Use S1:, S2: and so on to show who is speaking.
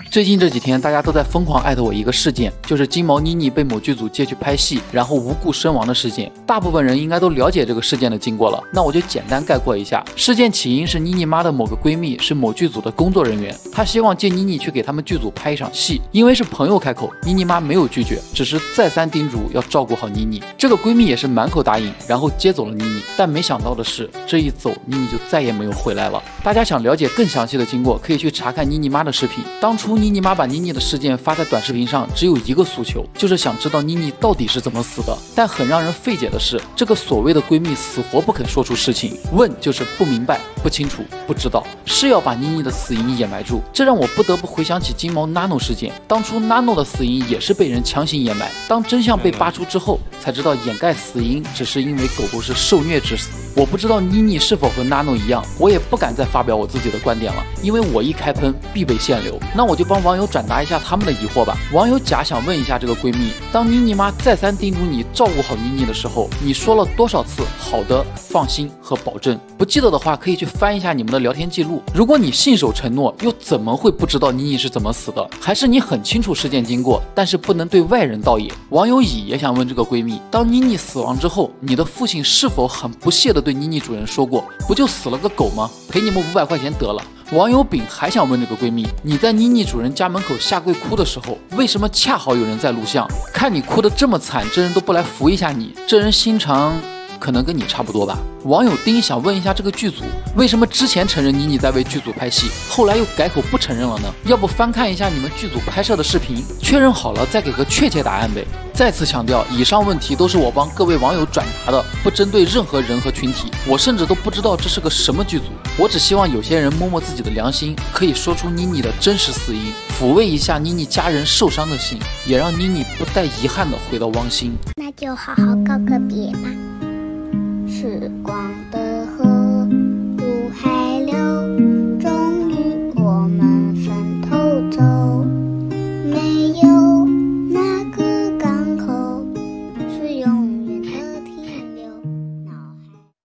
S1: 最近这几天，大家都在疯狂艾特我一个事件，就是金毛妮妮被某剧组借去拍戏，然后无故身亡的事件。大部分人应该都了解这个事件的经过了，那我就简单概括一下。事件起因是妮妮妈的某个闺蜜是某剧组的工作人员，她希望借妮妮去给他们剧组拍一场戏，因为是朋友开口，妮妮妈没有拒绝，只是再三叮嘱要照顾好妮妮。这个闺蜜也是满口答应，然后接走了妮妮。但没想到的是，这一走，妮妮就再也没有回来了。大家想了解更详细的经过，可以去查看妮妮妈的视频。当初妮妮妈把妮妮的事件发在短视频上，只有一个诉求，就是想知道妮妮到底是怎么死的。但很让人费解的是，这个所谓的闺蜜死活不肯说出事情，问就是不明白、不清楚、不知道，是要把妮妮的死因掩埋住。这让我不得不回想起金毛 Nano 事件，当初 Nano 的死因也是被人强行掩埋，当真相被扒出之后，才知道掩盖死因只是因为狗狗是受虐致死。我不知道妮妮是否和 Nano 一样，我也不敢再发表我自己的观点了，因为我一开喷必被限流。那我就帮网友转达一下他们的疑惑吧。网友甲想问一下这个闺蜜，当妮妮妈再三叮嘱你照顾好妮妮的时候，你说了多少次好的、放心和保证？不记得的话，可以去翻一下你们的聊天记录。如果你信守承诺，又怎么会不知道妮妮是怎么死的？还是你很清楚事件经过，但是不能对外人道也？网友乙也想问这个闺蜜，当妮妮死亡之后，你的父亲是否很不屑地对妮妮主人说过，不就死了个狗吗？赔你们500块钱得了。网友丙还想问这个闺蜜，你在妮妮主人家门口下跪哭的时候，为什么恰好有人在录像？看你哭得这么惨，这人都不来扶一下你，这人心肠可能跟你差不多吧。网友丁想问一下这个剧组，为什么之前承认妮妮在为剧组拍戏，后来又改口不承认了呢？要不翻看一下你们剧组拍摄的视频，确认好了再给个确切答案呗。再次强调，以上问题都是我帮各位网友转达的，不针对任何人和群体。我甚至都不知道这是个什么剧组，我只希望有些人摸摸自己的良心，可以说出妮妮的真实死因，抚慰一下妮妮家人受伤的心，也让妮妮不带遗憾的回到汪星。
S2: 那就好好告个别吧。时光的